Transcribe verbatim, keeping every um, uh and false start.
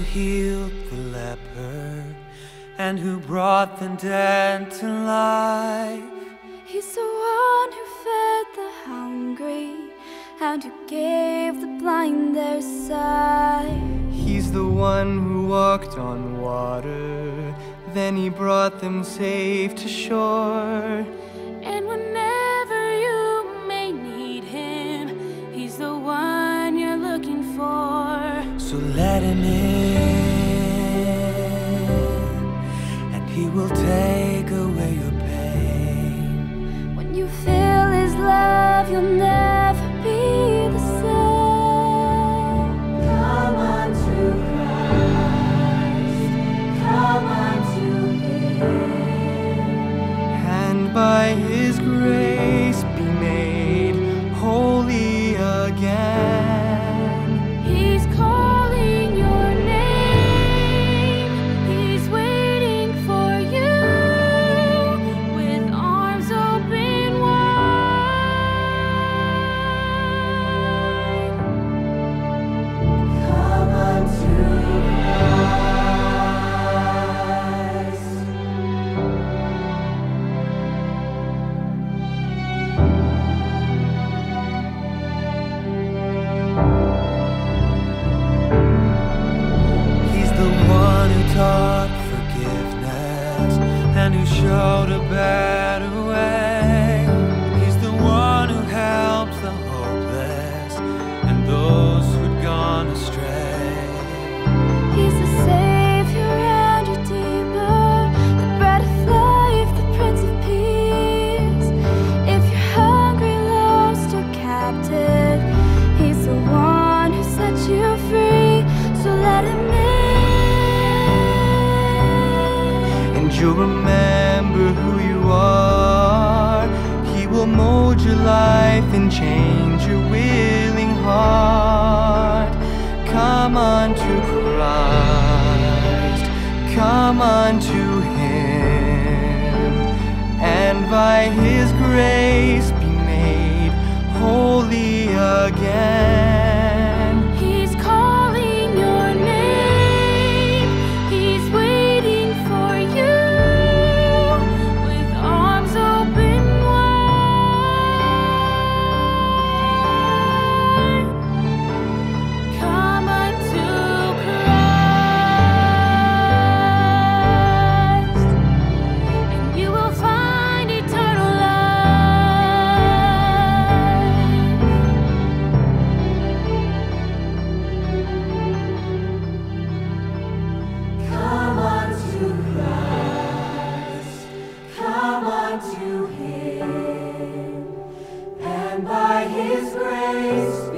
healed the leper and who brought the dead to life. He's the one who fed the hungry and who gave the blind their sight. He's the one who walked on water, then he brought them safe to shore. And whenever you may need him, he's the one you're looking for. So let him in, and he will take away your pain. When you feel his love, you'll never be the same. Come unto Christ, come unto him, And by his grace be made holy again. he's calling your name. He's waiting for you with arms open wide. Come unto Christ. He's the one who taught forgiveness and who showed a better way. He's the one who helps the hopeless and those who'd gone astray. He's the Savior and Redeemer, the bread of life, the Prince of Peace. If you're hungry, lost, or captive, he's the one who sets you free. So let him in. And you'll remember who you are. He will mold your life and change your willing heart. Come unto Christ, come unto him, and by his grace be made holy again. He's calling your name. He's waiting for you with arms open wide. Come unto Christ, and you will find eternal life. Come unto Christ, come unto him, and by his grace